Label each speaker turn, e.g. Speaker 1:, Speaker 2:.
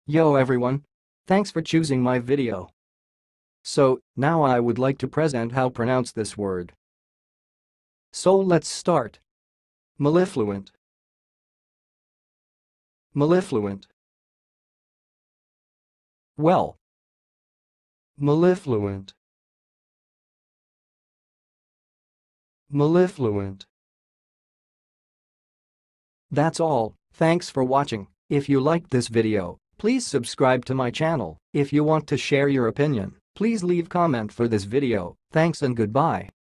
Speaker 1: Yo everyone! Thanks for choosing my video. So, now I would like to present how pronounce this word. So let's start. Mellifluent. Mellifluent. Well. Mellifluent. Mellifluent. That's all, thanks for watching. If you liked this video, please subscribe to my channel. If you want to share your opinion, please leave comment for this video. Thanks and goodbye.